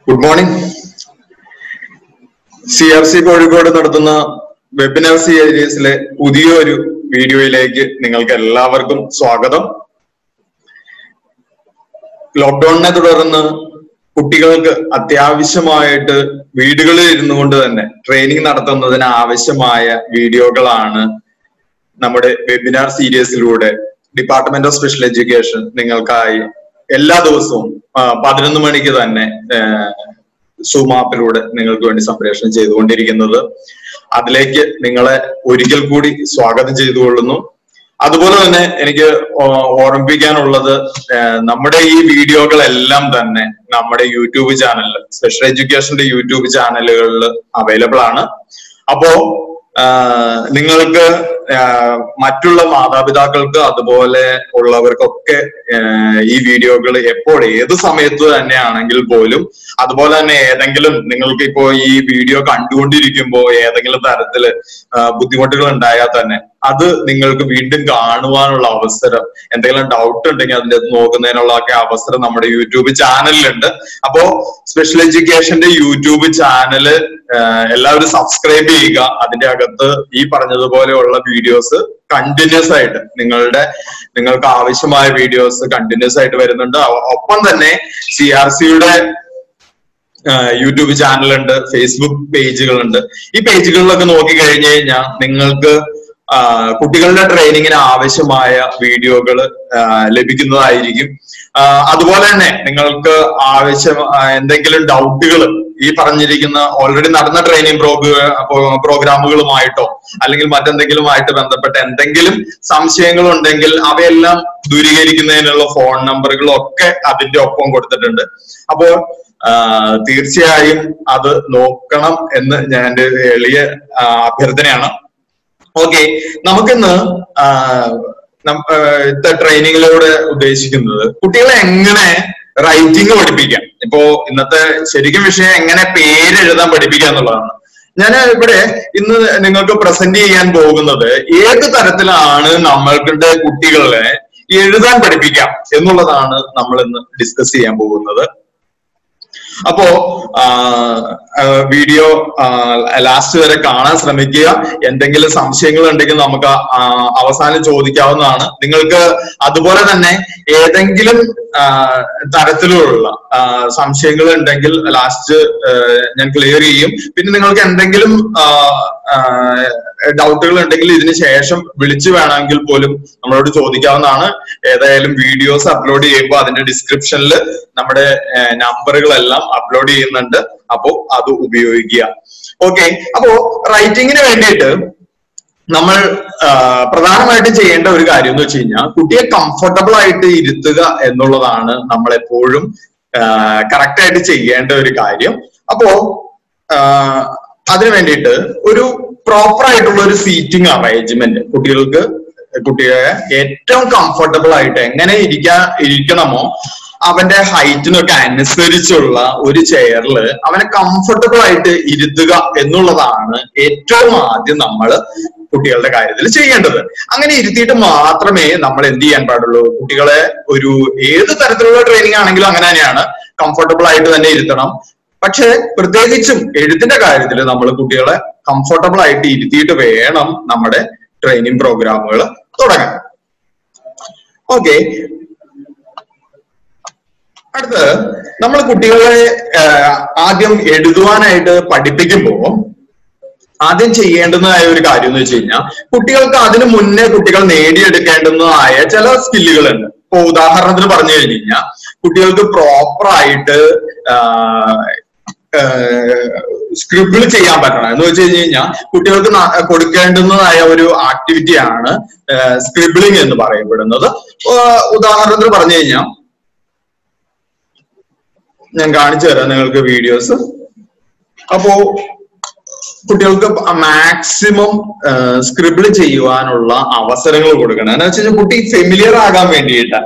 Good morning. CRC Kozhikode നടത്തുന്ന webinar സീരീസിലെ പുതിയൊരു വീഡിയോയിലേക്ക് നിങ്ങൾക്ക് എല്ലാവർക്കും സ്വാഗതം. ലോക്ക്ഡൌണിനെ തുടർന്ന് കുട്ടികൾക്ക് അത്യാവശ്യമായിട്ട് വീടുകളിൽ ഇരുന്നു കൊണ്ട് തന്നെ ട്രെയിനിങ് നടത്തുന്നതിന് ആവശ്യമായ വീഡിയോകളാണ് നമ്മുടെ വെബിനാർ സീരീസിലൂടെ ഡിപ്പാർട്ട്മെന്റ് ഓഫ് സ്പെഷ്യൽ എഡ്യൂക്കേഷൻ നിങ്ങൾക്കായി എല്ലാ ദിവസവും 11 മണിക്ക് തന്നെ സൂം ആപ്പിലൂടെ നിങ്ങൾക്ക് വേണ്ടി സംപ്രേഷണം ചെയ്തുകൊണ്ടിരിക്കുന്നത്. അതിലേക്ക് നിങ്ങളെ ഒരിക്കൽ കൂടി സ്വാഗതം ചെയ്തുകൊള്ളുന്നു. അതുപോലെ തന്നെ എനിക്ക് ഓർമ്മിപ്പിക്കാനുള്ളത്, നമ്മുടെ ഈ വീഡിയോകളെല്ലാം തന്നെ നമ്മുടെ യൂട്യൂബ് ചാനലിൽ, സ്പെഷ്യൽ എഡ്യൂക്കേഷന്റെ യൂട്യൂബ് ചാനലുകളിൽ അവൈലബിൾ ആണ്. അപ്പോ നിങ്ങൾക്ക് മറ്റുള്ള മാതാപിതാക്കൾക്ക് അതുപോലെ ഉള്ളവർക്കൊക്കെ ഈ വീഡിയോകൾ എപ്പോൾ ഏത് സമയത്ത് തന്നെയാണെങ്കിൽ പോലും, അതുപോലെ തന്നെ ഏതെങ്കിലും നിങ്ങൾക്ക് ഇപ്പോ ഈ വീഡിയോ കണ്ടുകൊണ്ടിരിക്കുമ്പോൾ ഏതെങ്കിലും തരത്തില് ബുദ്ധിമുട്ടുകൾ ഉണ്ടായാൽ തന്നെ അത് നിങ്ങൾക്ക് വീണ്ടും കാണുവാനുള്ള അവസരം, എന്തെങ്കിലും ഡൗട്ട് ഉണ്ടെങ്കിൽ അതിൻ്റെ നോക്കുന്നതിനുള്ള ഒക്കെ അവസരം നമ്മുടെ യൂട്യൂബ് ചാനലിലുണ്ട്. അപ്പോ സ്പെഷ്യൽ എഡ്യൂക്കേഷന്റെ യൂട്യൂബ് ചാനല് എല്ലാവരും സബ്സ്ക്രൈബ് ചെയ്യുക. അതിന്റെ അകത്ത് ഈ പറഞ്ഞതുപോലെയുള്ള വീഡിയോസ് കണ്ടിന്യൂസ് ആയിട്ട് നിങ്ങൾക്ക് ആവശ്യമായ വീഡിയോസ് കണ്ടിന്യൂസ് ആയിട്ട് വരുന്നുണ്ട്. ഒപ്പം തന്നെ CRCയുടെ യൂട്യൂബ് ചാനലുണ്ട്, ഫേസ്ബുക്ക് പേജുകളുണ്ട്. ഈ പേജുകളിലൊക്കെ നോക്കി കഴിഞ്ഞു കഴിഞ്ഞാൽ നിങ്ങൾക്ക് കുട്ടികളുടെ ട്രെയിനിങ്ങിന് ആവശ്യമായ വീഡിയോകൾ ലഭിക്കുന്നതായിരിക്കും. അതുപോലെ തന്നെ നിങ്ങൾക്ക് എന്തെങ്കിലും ഡൗട്ടുകൾ ഈ പറഞ്ഞിരിക്കുന്ന ഓൾറെഡി നടന്ന ട്രെയിനിങ് പ്രോഗ്രാമുകളുമായിട്ടോ അല്ലെങ്കിൽ മറ്റെന്തെങ്കിലുമായിട്ട് ബന്ധപ്പെട്ട എന്തെങ്കിലും സംശയങ്ങൾ ഉണ്ടെങ്കിൽ അവയെല്ലാം ദൂരീകരിക്കുന്നതിനുള്ള ഫോൺ നമ്പറുകളും ഒക്കെ അതിന്റെ ഒപ്പം കൊടുത്തിട്ടുണ്ട്. അപ്പോ തീർച്ചയായും അത് നോക്കണം എന്ന് ഞാൻ എൻ്റെ എളിയ അഭ്യർത്ഥനയാണ്. ഓക്കെ, നമുക്കിന്ന് ട്രെയിനിങ്ങിലൂടെ ഉദ്ദേശിക്കുന്നത് കുട്ടികളെ എങ്ങനെ റൈറ്റിംഗ് പഠിപ്പിക്കാം. ഇപ്പോ ഇന്നത്തെ ശരിക്കും വിഷയം എങ്ങനെ പേരെഴുതാൻ പഠിപ്പിക്കുക എന്നുള്ളതാണ്. ഞാൻ ഇവിടെ ഇന്ന് നിങ്ങൾക്ക് പ്രസന്റ് ചെയ്യാൻ പോകുന്നത് ഏത് തരത്തിലാണ് നമ്മളുടെ കുട്ടികളെ എഴുതാൻ പഠിപ്പിക്കാം എന്നുള്ളതാണ് നമ്മൾ ഇന്ന് ഡിസ്കസ് ചെയ്യാൻ പോകുന്നത്. അപ്പോ വീഡിയോ ലാസ്റ്റ് വരെ കാണാൻ ശ്രമിക്കുക. എന്തെങ്കിലും സംശയങ്ങൾ ഉണ്ടെങ്കിൽ നമുക്ക് അവസാനം ചോദിക്കാവുന്നതാണ്. നിങ്ങൾക്ക് അതുപോലെ തന്നെ ഏതെങ്കിലും തരത്തിലുള്ള സംശയങ്ങൾ ഉണ്ടെങ്കിൽ ലാസ്റ്റ് ഞാൻ ക്ലിയർ ചെയ്യും. പിന്നെ നിങ്ങൾക്ക് എന്തെങ്കിലും ഡൗട്ടുകൾ ഉണ്ടെങ്കിൽ ഇതിന് ശേഷം വിളിച്ചു വേണമെങ്കിൽ പോലും നമ്മളോട് ചോദിക്കാവുന്നതാണ്. ഏതായാലും വീഡിയോസ് അപ്ലോഡ് ചെയ്യുമ്പോൾ അതിന്റെ ഡിസ്ക്രിപ്ഷനിൽ നമ്മുടെ നമ്പറുകളെല്ലാം അപ്ലോഡ് ചെയ്യുന്നുണ്ട്. അപ്പോ അത് ഉപയോഗിക്കുക. ഓക്കെ, അപ്പോ റൈറ്റിങ്ങിന് വേണ്ടിയിട്ട് നമ്മൾ പ്രധാനമായിട്ടും ചെയ്യേണ്ട ഒരു കാര്യം എന്ന് വെച്ച് കഴിഞ്ഞാൽ കുട്ടിയെ കംഫർട്ടബിൾ ആയിട്ട് ഇരുത്തുക എന്നുള്ളതാണ് നമ്മൾ എപ്പോഴും കറക്റ്റ് ആയിട്ട് ചെയ്യേണ്ട ഒരു കാര്യം. അപ്പോ അതിനു വേണ്ടിയിട്ട് ഒരു പ്രോപ്പർ ആയിട്ടുള്ള ഒരു സീറ്റിംഗ് അറേഞ്ച്മെന്റ് കുട്ടിയെ ഏറ്റവും കംഫർട്ടബിൾ ആയിട്ട് എങ്ങനെ ഇരിക്കണമോ അവന്റെ ഹൈറ്റിനൊക്കെ അനുസരിച്ചുള്ള ഒരു ചെയറിൽ അവനെ കംഫർട്ടബിൾ ആയിട്ട് ഇരുത്തുക എന്നുള്ളതാണ് ഏറ്റവും ആദ്യം നമ്മൾ കുട്ടികളുടെ കാര്യത്തിൽ ചെയ്യേണ്ടത്. അങ്ങനെ ഇരുത്തിയിട്ട് മാത്രമേ നമ്മൾ എന്ത് ചെയ്യാൻ പാടുള്ളൂ, കുട്ടികളെ ഒരു ഏത് തരത്തിലുള്ള ട്രെയിനിങ് ആണെങ്കിലും അങ്ങനെ തന്നെയാണ്, കംഫർട്ടബിൾ ആയിട്ട് തന്നെ ഇരുത്തണം. പക്ഷെ പ്രത്യേകിച്ചും എഴുത്തിന്റെ കാര്യത്തിൽ നമ്മൾ കുട്ടികളെ കംഫർട്ടബിൾ ആയിട്ട് ഇരുത്തിയിട്ട് വേണം നമ്മുടെ ട്രെയിനിങ് പ്രോഗ്രാമുകൾ തുടങ്ങാൻ. ഓക്കെ, അടുത്ത് നമ്മൾ കുട്ടികളെ ആദ്യം എഴുതുവാനായിട്ട് പഠിപ്പിക്കുമ്പോൾ ആദ്യം ചെയ്യേണ്ടുന്നതായ ഒരു കാര്യം എന്ന് വെച്ച് കഴിഞ്ഞാൽ കുട്ടികൾക്ക് അതിനു മുന്നേ കുട്ടികൾ നേടിയെടുക്കേണ്ടുന്നതായ ചില സ്കില്ലുകളുണ്ട്. ഇപ്പൊ ഉദാഹരണത്തിന് പറഞ്ഞു കഴിഞ്ഞു കഴിഞ്ഞാൽ കുട്ടികൾക്ക് പ്രോപ്പറായിട്ട് സ്ക്രിബിൾ ചെയ്യാൻ പറ്റണം. എന്ന് വെച്ച് കഴിഞ്ഞു കഴിഞ്ഞാൽ കുട്ടികൾക്ക് കൊടുക്കേണ്ടുന്നതായ ഒരു ആക്ടിവിറ്റിയാണ് സ്ക്രിബിളിംഗ് എന്ന് പറയപ്പെടുന്നത്. ഉദാഹരണത്തിന് പറഞ്ഞു കഴിഞ്ഞാൽ ഞാൻ കാണിച്ചു തരാം നിങ്ങൾക്ക് വീഡിയോസ്. അപ്പോ കുട്ടികൾക്ക് മാക്സിമം സ്ക്രിബിൾ ചെയ്യുവാനുള്ള അവസരങ്ങൾ കൊടുക്കണം. എന്ന് വെച്ച് കഴിഞ്ഞാൽ കുട്ടി ഫെമിലിയർ ആകാൻ വേണ്ടിയിട്ട്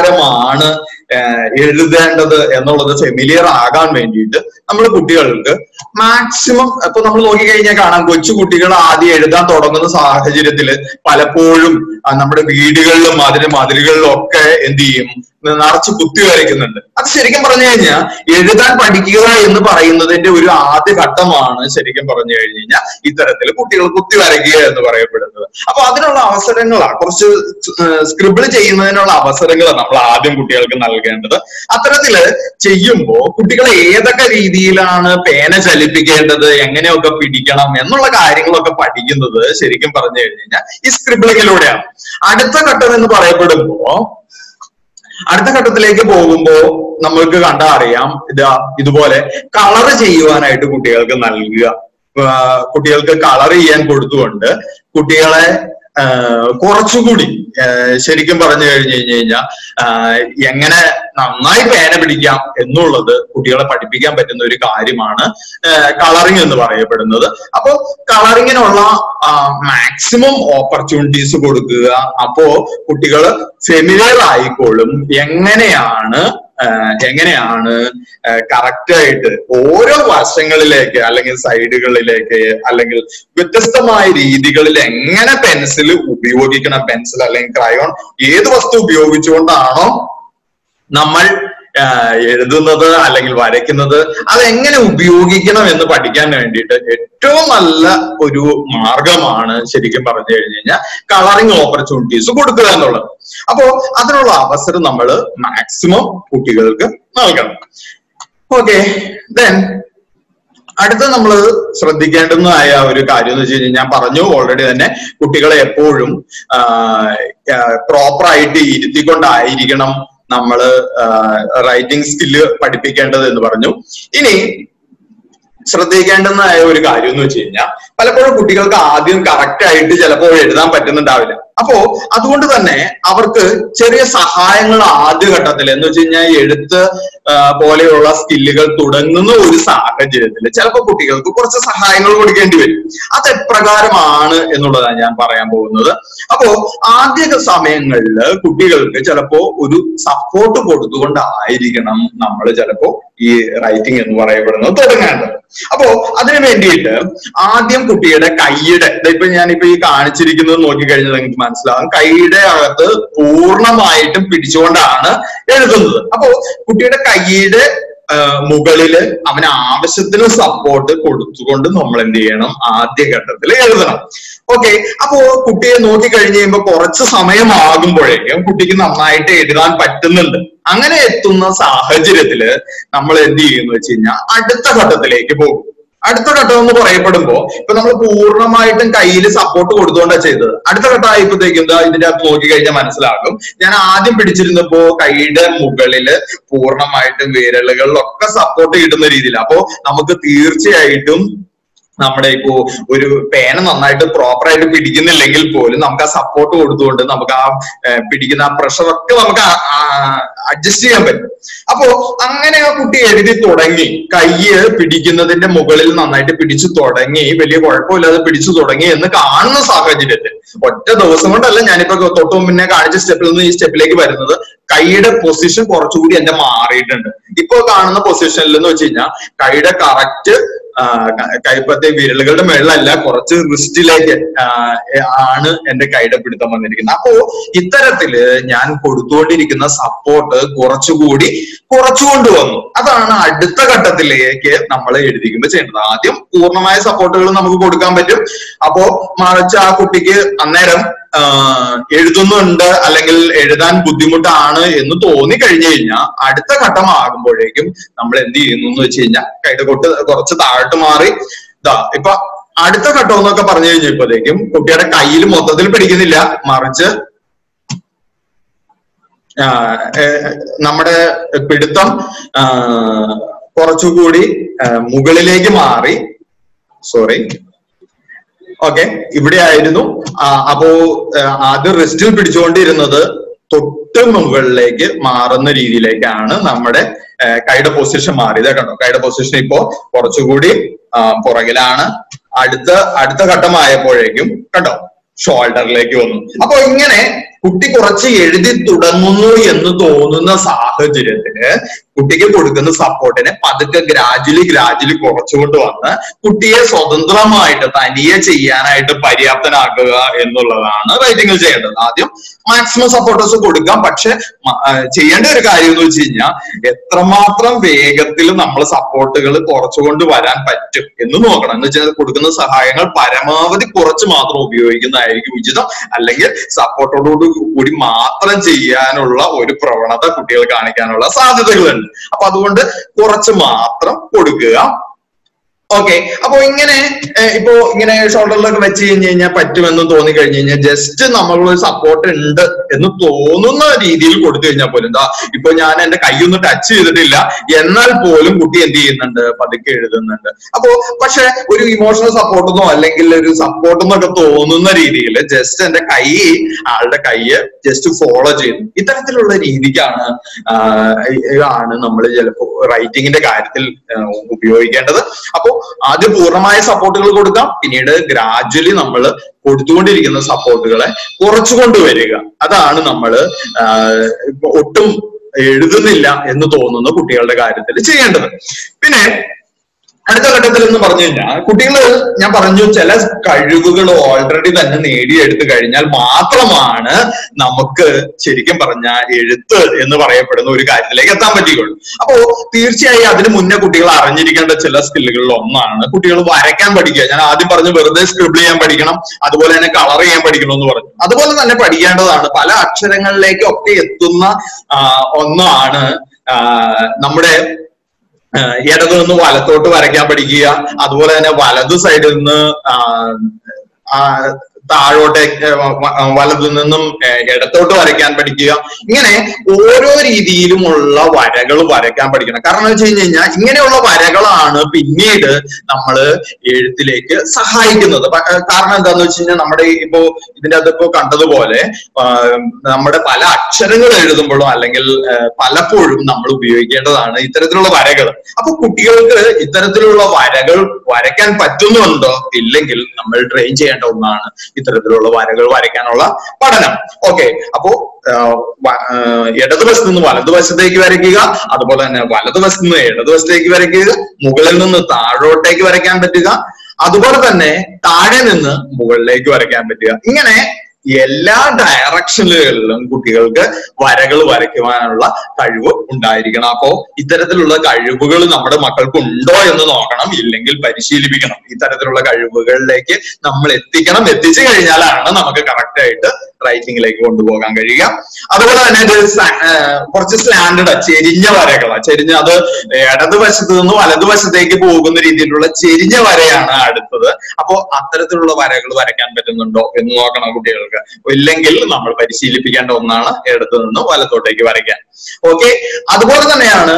എപ്രകാരമാണ് എഴുതേണ്ടത് എന്നുള്ളത് ഫെമിലിയർ ആകാൻ വേണ്ടിയിട്ട് നമ്മൾ കുട്ടികൾക്ക് മാക്സിമം ഇപ്പൊ നമ്മൾ നോക്കിക്കഴിഞ്ഞാൽ കാണാം, കൊച്ചു കുട്ടികൾ ആദ്യം എഴുതാൻ തുടങ്ങുന്ന സാഹചര്യത്തിൽ പലപ്പോഴും നമ്മുടെ വീടുകളിലും മതിലുകളിലും ഒക്കെ എന്ത് ചെയ്യും, നിറച്ച് കുത്തി വരയ്ക്കുന്നുണ്ട്. അത് ശരിക്കും പറഞ്ഞു കഴിഞ്ഞാൽ എഴുതാൻ പഠിക്കുക എന്ന് പറയുന്നതിന്റെ ഒരു ആദ്യ ഘട്ടമാണ് ശരിക്കും പറഞ്ഞു കഴിഞ്ഞു കഴിഞ്ഞാൽ ഇത്തരത്തിൽ കുട്ടികൾ കുത്തി വരയ്ക്കുക എന്ന് പറയപ്പെടുന്നത്. അപ്പൊ അതിനുള്ള അവസരങ്ങളാണ്, കുറച്ച് സ്ക്രിബിൾ ചെയ്യുന്നതിനുള്ള അവസരങ്ങളാണ് നമ്മൾ ആദ്യം കുട്ടികൾക്ക് നൽകേണ്ടത്. അത്തരത്തില് ചെയ്യുമ്പോൾ കുട്ടികളെ ഏതൊക്കെ രീതിയിലാണ് പേന ചലിപ്പിക്കേണ്ടത്, എങ്ങനെയൊക്കെ പിടിക്കണം എന്നുള്ള കാര്യങ്ങളൊക്കെ പഠിക്കുന്നത് ശരിക്കും പറഞ്ഞു കഴിഞ്ഞു കഴിഞ്ഞാൽ ഈ സ്ക്രിബിളിങ്ങിലൂടെയാണ്. അടുത്ത ഘട്ടം എന്ന് പറയപ്പെടുമ്പോ, അടുത്ത ഘട്ടത്തിലേക്ക് പോകുമ്പോ നമ്മൾക്ക് കണ്ടാ അറിയാം, ഇതുപോലെ കളർ ചെയ്യുവാനായിട്ട് കുട്ടികൾക്ക് നൽകുക. കുട്ടികൾക്ക് കളർ ചെയ്യാൻ കൊടുത്തുകൊണ്ട് കുട്ടികളെ കുറച്ചുകൂടി ശരിക്കും പറഞ്ഞു കഴിഞ്ഞു കഴിഞ്ഞാൽ എങ്ങനെ നന്നായി പേന പിടിക്കാം എന്നുള്ളത് കുട്ടികളെ പഠിപ്പിക്കാൻ പറ്റുന്ന ഒരു കാര്യമാണ് കളറിങ് എന്ന് പറയപ്പെടുന്നത്. അപ്പോ കളറിങ്ങിനുള്ള മാക്സിമം ഓപ്പർച്യൂണിറ്റീസ് കൊടുക്കുക. അപ്പോ കുട്ടികൾ ഫെമിലിയർ ആയിക്കോളും എങ്ങനെയാണ് കറക്റ്റ് ആയിട്ട് ഓരോ വശങ്ങളിലേക്ക് അല്ലെങ്കിൽ സൈഡുകളിലേക്ക് അല്ലെങ്കിൽ വ്യത്യസ്തമായ രീതികളിൽ എങ്ങനെ പെൻസിൽ ഉപയോഗിക്കണം, പെൻസിൽ അല്ലെങ്കിൽ ക്രയോൺ ഏത് വസ്തു ഉപയോഗിച്ചുകൊണ്ടാണോ നമ്മൾ എഴുതുന്നത് അല്ലെങ്കിൽ വരയ്ക്കുന്നത് അതെങ്ങനെ ഉപയോഗിക്കണം എന്ന് പഠിക്കാൻ വേണ്ടിയിട്ട് ഏറ്റവും നല്ല ഒരു മാർഗമാണ് ശരിക്കും പറഞ്ഞു കഴിഞ്ഞു കഴിഞ്ഞാൽ കളറിങ് ഓപ്പർച്യൂണിറ്റീസ് കൊടുക്കുക എന്നുള്ളത്. അപ്പോ അതിനുള്ള അവസരം നമ്മൾ മാക്സിമം കുട്ടികൾക്ക് നൽകണം. ഓക്കെ, ദെൻ അടുത്ത നമ്മൾ ശ്രദ്ധിക്കേണ്ടുന്നതായ ഒരു കാര്യം എന്ന് വെച്ച് കഴിഞ്ഞാൽ ഞാൻ പറഞ്ഞു ഓൾറെഡി തന്നെ, കുട്ടികളെ എപ്പോഴും പ്രോപ്പറായിട്ട് ഇരുത്തിക്കൊണ്ടായിരിക്കണം നമ്മള് റൈറ്റിംഗ് സ്കില്ല് പഠിപ്പിക്കേണ്ടത് എന്ന് പറഞ്ഞു. ഇനി ശ്രദ്ധിക്കേണ്ടുന്നതായ ഒരു കാര്യം എന്ന് വെച്ച് കഴിഞ്ഞാൽ പലപ്പോഴും കുട്ടികൾക്ക് ആദ്യം കറക്റ്റ് ആയിട്ട് ചിലപ്പോൾ എഴുതാൻ പറ്റുന്നുണ്ടാവില്ല. അപ്പോ അതുകൊണ്ട് തന്നെ അവർക്ക് ചെറിയ സഹായങ്ങൾ ആദ്യഘട്ടത്തിൽ എന്ന് വെച്ച് കഴിഞ്ഞാൽ എഴുത്ത് പോലെയുള്ള സ്കില്ലുകൾ തുടങ്ങുന്ന ഒരു സാഹചര്യത്തിൽ ചിലപ്പോൾ കുട്ടികൾക്ക് കുറച്ച് സഹായങ്ങൾ കൊടുക്കേണ്ടി വരും. അത് എപ്രകാരമാണ് എന്നുള്ളതാണ് ഞാൻ പറയാൻ പോകുന്നത്. അപ്പോ ആദ്യ സമയങ്ങളിൽ കുട്ടികൾക്ക് ചിലപ്പോ ഒരു സപ്പോർട്ട് കൊടുത്തുകൊണ്ടായിരിക്കണം നമ്മൾ ചിലപ്പോ ഈ റൈറ്റിംഗ് എന്ന് പറയപ്പെടുന്നത് തുടങ്ങേണ്ടത്. അപ്പോ അതിനു വേണ്ടിയിട്ട് ആദ്യം കുട്ടിയുടെ കൈയുടെ, ഞാനിപ്പോ ഈ കാണിച്ചിരിക്കുന്നത് നോക്കിക്കഴിഞ്ഞാൽ നിങ്ങൾക്ക് മനസ്സിലാവും, കൈയുടെ അകത്ത് പൂർണ്ണമായിട്ടും പിടിച്ചുകൊണ്ടാണ് എഴുതുന്നത്. അപ്പോ കുട്ടിയുടെ കൈയുടെ മുകളില് അവന് ആവശ്യത്തിന് സപ്പോർട്ട് കൊടുത്തുകൊണ്ട് നമ്മൾ എന്ത് ചെയ്യണം, ആദ്യഘട്ടത്തിൽ എഴുതണം. ഓക്കെ, അപ്പോ കുട്ടിയെ നോക്കി കഴിഞ്ഞ് കഴിയുമ്പോൾ കുറച്ച് സമയമാകുമ്പോഴേക്കും കുട്ടിക്ക് നന്നായിട്ട് എഴുതാൻ പറ്റുന്നുണ്ട്. അങ്ങനെ എത്തുന്ന സാഹചര്യത്തില് നമ്മൾ എന്ത് ചെയ്യുന്നു വെച്ച് കഴിഞ്ഞാൽ അടുത്ത ഘട്ടത്തിലേക്ക് പോകും. അടുത്ത ഘട്ടം എന്ന് പറയപ്പെടുമ്പോ ഇപ്പൊ നമ്മൾ പൂർണ്ണമായിട്ടും കയ്യിൽ സപ്പോർട്ട് കൊടുത്തുകൊണ്ടാണ് ചെയ്തത്. അടുത്ത ഘട്ടം ആയപ്പോഴത്തേക്കും ഇതിന്റെ അകത്ത് നോക്കി കഴിഞ്ഞാൽ മനസ്സിലാകും, ഞാൻ ആദ്യം പിടിച്ചിരുന്നപ്പോ കൈയുടെ മുകളില് പൂർണ്ണമായിട്ടും വിരലുകളിലൊക്കെ സപ്പോർട്ട് കിട്ടുന്ന രീതിയിൽ. അപ്പോ നമുക്ക് തീർച്ചയായിട്ടും നമ്മുടെ ഇപ്പോ ഒരു പേന നന്നായിട്ട് പ്രോപ്പറായിട്ട് പിടിക്കുന്നില്ലെങ്കിൽ പോലും നമുക്ക് ആ സപ്പോർട്ട് കൊടുത്തുകൊണ്ട് നമുക്ക് ആ പിടിക്കുന്ന ആ പ്രഷറൊക്കെ നമുക്ക് അഡ്ജസ്റ്റ് ചെയ്യാൻ പറ്റും. അപ്പോ അങ്ങനെ ആ കുട്ടി എഴുതി തുടങ്ങി, കയ്യ് പിടിക്കുന്നതിന്റെ മുകളിൽ നന്നായിട്ട് പിടിച്ചു തുടങ്ങി, വലിയ കുഴപ്പമില്ലാതെ പിടിച്ചു തുടങ്ങി എന്ന് കാണുന്ന സാഹചര്യത്തിൽ ഒറ്റ ദിവസം കൊണ്ടല്ല, ഞാനിപ്പോ തൊട്ട് മുന്നേ കാണിച്ച സ്റ്റെപ്പിൽ നിന്ന് ഈ സ്റ്റെപ്പിലേക്ക് വരുന്നത്, കൈയുടെ പൊസിഷൻ കുറച്ചുകൂടി എന്റെ മാറിയിട്ടുണ്ട്. ഇപ്പോ കാണുന്ന പൊസിഷനിൽ എന്ന് വെച്ച് കഴിഞ്ഞാൽ കൈയുടെ കറക്റ്റ് കൈപ്പത്തെ വിരലുകളുടെ മേളിലല്ല, കുറച്ച് റിസ്റ്റിലേക്ക് ആണ് എന്റെ കൈയുടെ പിടുത്തം വന്നിരിക്കുന്നത്. അപ്പോ ഇത്തരത്തില് ഞാൻ കൊടുത്തുകൊണ്ടിരിക്കുന്ന സപ്പോർട്ട് കുറച്ചുകൂടി കുറച്ചുകൊണ്ട് വന്നു. അതാണ് അടുത്ത ഘട്ടത്തിലേക്ക് നമ്മൾ എഴുതിക്കുമ്പോൾ ചെയ്യേണ്ടത്. ആദ്യം പൂർണ്ണമായ സപ്പോർട്ടുകൾ നമുക്ക് കൊടുക്കാൻ പറ്റും. അപ്പോ മറിച്ച് ആ കുട്ടിക്ക് അന്നേരം എഴുതുന്നുണ്ട് അല്ലെങ്കിൽ എഴുതാൻ ബുദ്ധിമുട്ടാണ് എന്ന് തോന്നി കഴിഞ്ഞു കഴിഞ്ഞാൽ അടുത്ത ഘട്ടം ആകുമ്പോഴേക്കും നമ്മൾ എന്ത് ചെയ്യുന്നു എന്ന് വെച്ച് കഴിഞ്ഞാൽ കൈയുടെ കൊട്ട് കുറച്ച് താഴോട്ട് മാറി ഇപ്പൊ അടുത്ത ഘട്ടം എന്നൊക്കെ പറഞ്ഞു കഴിഞ്ഞപ്പോഴത്തേക്കും കുട്ടിയുടെ കയ്യിൽ മൊത്തത്തിൽ പിടിക്കുന്നില്ല, മറിച്ച് നമ്മുടെ പിടുത്തം കുറച്ചുകൂടി മുകളിലേക്ക് മാറി, ഓക്കെ, ഇവിടെ ആയിരുന്നു. അപ്പോ ആദ്യം റിസ്റ്റിൽ പിടിച്ചുകൊണ്ടിരുന്നത് തൊട്ട് മുകളിലേക്ക് മാറുന്ന രീതിയിലേക്കാണ് നമ്മുടെ കൈയുടെ പൊസിഷൻ മാറിയത്. കണ്ടോ, കൈയുടെ പൊസിഷൻ ഇപ്പോ കുറച്ചുകൂടി പുറകിലാണ്. അടുത്ത ഘട്ടമായപ്പോഴേക്കും കണ്ടോ ഷോൾഡറിലേക്ക് വന്നു. അപ്പൊ ഇങ്ങനെ കുട്ടി കുറച്ച് എഴുതി തുടങ്ങുന്നു എന്ന് തോന്നുന്ന സാഹചര്യത്തില് കുട്ടിക്ക് കൊടുക്കുന്ന സപ്പോർട്ടിനെ പതുക്കെ ഗ്രാജുവലി കുറച്ചുകൊണ്ട് വന്ന് കുട്ടിയെ സ്വതന്ത്രമായിട്ട് തനിയെ ചെയ്യാനായിട്ട് പര്യാപ്തനാക്കുക എന്നുള്ളതാണ് റൈറ്റിംഗിൽ ചെയ്യേണ്ടത്. ആദ്യം മാക്സിമം സപ്പോർട്ടേഴ്സ് കൊടുക്കാം. പക്ഷെ ചെയ്യേണ്ട ഒരു കാര്യം എന്ന് വെച്ച് കഴിഞ്ഞാൽ എത്രമാത്രം വേഗത്തിൽ നമ്മൾ സപ്പോർട്ടുകൾ കുറച്ചുകൊണ്ട് വരാൻ പറ്റും എന്ന് നോക്കണം. എന്ന് വെച്ചാൽ കൊടുക്കുന്ന സഹായങ്ങൾ പരമാവധി കുറച്ച് മാത്രം ഉപയോഗിക്കുന്നതായിരിക്കും ഉചിതം. അല്ലെങ്കിൽ സപ്പോർട്ടോട് കൂടി മാത്രം ചെയ്യാനുള്ള ഒരു പ്രവണത കുട്ടികൾ കാണിക്കാനുള്ള സാധ്യതകളുണ്ട്. അപ്പൊ അതുകൊണ്ട് കുറച്ച് മാത്രം കൊടുക്കുക. ഓക്കെ, അപ്പൊ ഇങ്ങനെ ഇങ്ങനെ ഷോൾഡറിലൊക്കെ വെച്ച് കഴിഞ്ഞ് കഴിഞ്ഞാൽ പറ്റുമെന്ന് തോന്നി കഴിഞ്ഞ് കഴിഞ്ഞാൽ ജസ്റ്റ് നമ്മളൊരു സപ്പോർട്ട് ഉണ്ട് എന്ന് തോന്നുന്ന രീതിയിൽ കൊടുത്തു കഴിഞ്ഞാൽ പോലും ഇപ്പൊ ഞാൻ എന്റെ കൈയൊന്നും ടച്ച് ചെയ്തിട്ടില്ല എന്നാൽ പോലും കുട്ടി എന്ത് ചെയ്യുന്നുണ്ട്, പതുക്കെ എഴുതുന്നുണ്ട്. അപ്പോ പക്ഷെ ഒരു ഇമോഷണൽ സപ്പോർട്ടെന്നോ അല്ലെങ്കിൽ ഒരു സപ്പോർട്ടെന്നൊക്കെ തോന്നുന്ന രീതിയിൽ ജസ്റ്റ് എന്റെ ആളുടെ കൈയെ ജസ്റ്റ് ഫോളോ ചെയ്യുന്നു. ഇത്തരത്തിലുള്ള രീതിക്കാണ് നമ്മൾ ചിലപ്പോ റൈറ്റിംഗിന്റെ കാര്യത്തിൽ ഉപയോഗിക്കേണ്ടത്. അപ്പോ ആദ്യം പൂർണ്ണമായ സപ്പോർട്ടുകൾ കൊടുക്കാം, പിന്നീട് ഗ്രാജുവലി നമ്മൾ കൊടുത്തുകൊണ്ടിരിക്കുന്ന സപ്പോർട്ടുകളെ കുറച്ചുകൊണ്ട് വരിക. അതാണ് നമ്മൾ ഒട്ടും എഴുതുന്നില്ല എന്ന് തോന്നുന്ന കുട്ടികളുടെ കാര്യത്തിൽ ചെയ്യേണ്ടത്. പിന്നെ അടുത്ത ഘട്ടത്തിൽ എന്ന് പറഞ്ഞു കഴിഞ്ഞാൽ കുട്ടികൾ, ഞാൻ പറഞ്ഞു, ചില കഴിവുകൾ ഓൾറെഡി തന്നെ നേടിയെടുത്തു കഴിഞ്ഞാൽ മാത്രമാണ് നമുക്ക് ശരിക്കും പറഞ്ഞാൽ എഴുത്ത് എന്ന് പറയപ്പെടുന്ന ഒരു കാര്യത്തിലേക്ക് എത്താൻ പറ്റുകയുള്ളൂ. അപ്പോ തീർച്ചയായും അതിന് മുന്നേ കുട്ടികൾ അറിഞ്ഞിരിക്കേണ്ട ചില സ്കില്ലുകളിൽ ഒന്നാണ് കുട്ടികൾ വരയ്ക്കാൻ പഠിക്കുക. ഞാൻ ആദ്യം പറഞ്ഞു വെറുതെ സ്ക്രിബിൾ ചെയ്യാൻ പഠിക്കണം, അതുപോലെ തന്നെ കളർ ചെയ്യാൻ പഠിക്കണം എന്ന് പറഞ്ഞു. അതുപോലെ തന്നെ പഠിക്കേണ്ടതാണ് പല അക്ഷരങ്ങളിലേക്കൊക്കെ എത്തുന്ന ഒന്നാണ് നമ്മുടെ ഇടതു നിന്ന് വലത്തോട്ട് വരയ്ക്കാൻ പഠിക്കുക. അതുപോലെ തന്നെ വലതു സൈഡിൽ നിന്ന് താഴോട്ടേക്ക്, വലതു നിന്നും ഇടത്തോട്ട് വരയ്ക്കാൻ പഠിക്കുക. ഇങ്ങനെ ഓരോ രീതിയിലുമുള്ള വരകൾ വരയ്ക്കാൻ പഠിക്കണം. കാരണം എന്ന് വെച്ച് കഴിഞ്ഞാൽ ഇങ്ങനെയുള്ള വരകളാണ് പിന്നീട് നമ്മൾ എഴുത്തിലേക്ക് സഹായിക്കുന്നത്. കാരണം എന്താന്ന് വെച്ച് കഴിഞ്ഞാൽ നമ്മുടെ ഇതിന്റെ അകത്ത് കണ്ടതുപോലെ നമ്മുടെ പല അക്ഷരങ്ങൾ എഴുതുമ്പോഴും അല്ലെങ്കിൽ പലപ്പോഴും നമ്മൾ ഉപയോഗിക്കേണ്ടതാണ് ഇത്തരത്തിലുള്ള വരകൾ. അപ്പൊ കുട്ടികൾക്ക് ഇത്തരത്തിലുള്ള വരകൾ വരയ്ക്കാൻ പറ്റുന്നുണ്ടോ ഇല്ലെങ്കിൽ നമ്മൾ ട്രെയിൻ ചെയ്യേണ്ട ഒന്നാണ് ഇത്തരത്തിലുള്ള വരകൾ വരയ്ക്കാനുള്ള പഠനം. ഓക്കെ, അപ്പോ ഇടതുവശത്ത് നിന്ന് വലതുവശത്തേക്ക് വരയ്ക്കുക, അതുപോലെ തന്നെ വലതുവശത്ത് നിന്ന് ഇടതുവശത്തേക്ക് വരയ്ക്കുക, മുകളിൽ നിന്ന് താഴോട്ടേക്ക് വരയ്ക്കാൻ പറ്റുക, അതുപോലെ തന്നെ താഴെ നിന്ന് മുകളിലേക്ക് വരയ്ക്കാൻ പറ്റുക. ഇങ്ങനെ എല്ലാ ഡയറക്ഷനുകളിലും കുട്ടികൾക്ക് വരകൾ വരയ്ക്കുവാനുള്ള കഴിവ് ഉണ്ടായിരിക്കണം. അപ്പോ ഇത്തരത്തിലുള്ള കഴിവുകൾ നമ്മുടെ മക്കൾക്ക് ഉണ്ടോ എന്ന് നോക്കണം, ഇല്ലെങ്കിൽ പരിശീലിപ്പിക്കണം. ഇത്തരത്തിലുള്ള കഴിവുകളിലേക്ക് നമ്മൾ എത്തിച്ചു കഴിഞ്ഞാലാണ് നമുക്ക് കറക്റ്റ് ആയിട്ട് റൈറ്റിംഗിലേക്ക് കൊണ്ടുപോകാൻ കഴിയുക. അതുപോലെ തന്നെ കുറച്ച് സ്റ്റാൻഡേർഡ് ചെരിഞ്ഞ വരകളാണ്. അത് ഇടതുവശത്ത് നിന്ന് വലതുവശത്തേക്ക് പോകുന്ന രീതിയിലുള്ള ചെരിഞ്ഞ വരയാണ് അടുത്തത്. അപ്പോ അത്തരത്തിലുള്ള വരകൾ വരയ്ക്കാൻ പറ്റുന്നുണ്ടോ എന്ന് നോക്കണം കുട്ടികൾക്ക്. ഇല്ലെങ്കിൽ നമ്മൾ പരിശീലിപ്പിക്കേണ്ട ഒന്നാണ് ഇടത്തു നിന്ന് വലത്തോട്ടേക്ക് വരയ്ക്കാൻ. ഓക്കെ, അതുപോലെ തന്നെയാണ്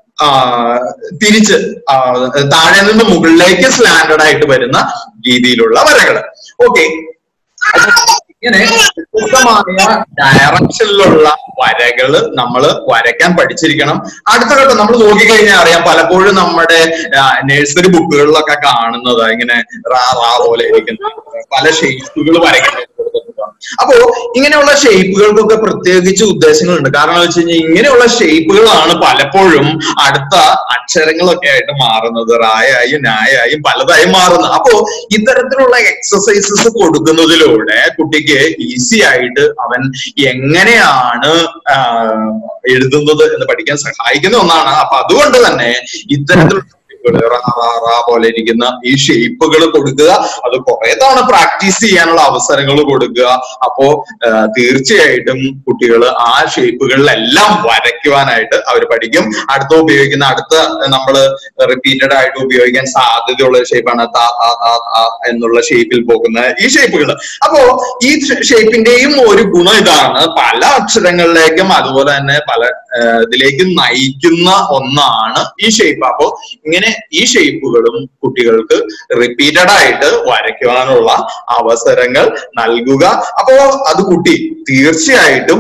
തിരിച്ച് താഴെ നിന്ന് മുകളിലേക്ക് സ്ലാൻഡേർഡ് ആയിട്ട് വരുന്ന രീതിയിലുള്ള വരകൾ. ഓക്കെ, ഇങ്ങനെ വ്യത്യസ്തമായ ഡയറക്ഷനിലുള്ള വരകള് നമ്മൾ വരയ്ക്കാൻ പഠിച്ചിരിക്കണം. അടുത്ത ഘട്ടം നമ്മൾ നോക്കിക്കഴിഞ്ഞാൽ അറിയാം, പലപ്പോഴും നമ്മുടെ നഴ്സറി ബുക്കുകളിലൊക്കെ കാണുന്നത് ഇങ്ങനെ റാ പോലെ ഇരിക്കുന്ന പല ഷേപ്പുകൾ വരയ്ക്കാൻ. അപ്പോ ഇങ്ങനെയുള്ള ഷേപ്പുകൾക്കൊക്കെ പ്രത്യേകിച്ച് ഉദ്ദേശങ്ങളുണ്ട്. കാരണം എന്ന് വെച്ച് കഴിഞ്ഞാൽ ഇങ്ങനെയുള്ള ഷേപ്പുകളാണ് പലപ്പോഴും അടുത്ത അക്ഷരങ്ങളൊക്കെ ആയിട്ട് മാറുന്നത്, റായായും നായായും പലതായും മാറുന്നത്. അപ്പോ ഇത്തരത്തിലുള്ള എക്സസൈസസ് കൊടുക്കുന്നതിലൂടെ കുട്ടിക്ക് ഈസി ആയിട്ട് അവൻ എങ്ങനെയാണ് എഴുതുന്നത് എന്ന് പഠിക്കാൻ സഹായിക്കുന്ന ഒന്നാണ്. അപ്പൊ അതുകൊണ്ട് തന്നെ ഇത്തരത്തിലുള്ള പോലെ ഇരിക്കുന്ന ഈ ഷേപ്പുകൾ കൊടുക്കുക, അത് കുറെ തവണ പ്രാക്ടീസ് ചെയ്യാനുള്ള അവസരങ്ങൾ കൊടുക്കുക. അപ്പോ തീർച്ചയായിട്ടും കുട്ടികൾ ആ ഷേപ്പുകളിലെല്ലാം വരയ്ക്കുവാനായിട്ട് അവർ പഠിക്കും. അടുത്ത നമ്മൾ റിപ്പീറ്റഡ് ആയിട്ട് ഉപയോഗിക്കാൻ സാധ്യതയുള്ള ഷേപ്പാണ് എന്നുള്ള ഷേപ്പിൽ പോകുന്ന ഈ ഷേപ്പുകൾ. അപ്പോ ഈ ഷേപ്പിന്റെയും ഒരു ഗുണം ഇതാണ്, പല അക്ഷരങ്ങളിലേക്കും അതുപോലെ തന്നെ പല ഇതിലേക്കും നയിക്കുന്ന ഒന്നാണ് ഈ ഷേപ്പ്. അപ്പോ ഇങ്ങനെ ഈ ഷേപ്പുകളും കുട്ടികൾക്ക് റിപ്പീറ്റഡ് ആയിട്ട് വരയ്ക്കുവാനുള്ള അവസരങ്ങൾ നൽകുക. അപ്പോ അത് കുട്ടി തീർച്ചയായിട്ടും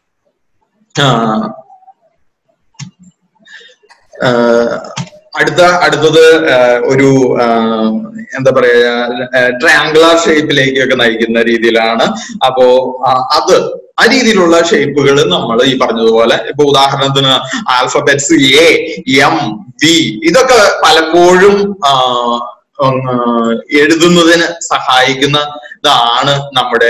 അടുത്തത് ഒരു എന്താ പറയാ ട്രയാങ്കുലർ ഷേപ്പിലേക്കൊക്കെ നയിക്കുന്ന രീതിയിലാണ്. അപ്പോ അത് ആ രീതിയിലുള്ള ഷേപ്പുകൾ നമ്മൾ ഈ പറഞ്ഞതുപോലെ ഇപ്പൊ ഉദാഹരണത്തിന് ആൽഫബറ്റ്സ് എ, എം, വി ഇതൊക്കെ പലപ്പോഴും എഴുതുന്നതിന് സഹായിക്കുന്നതാണ് നമ്മുടെ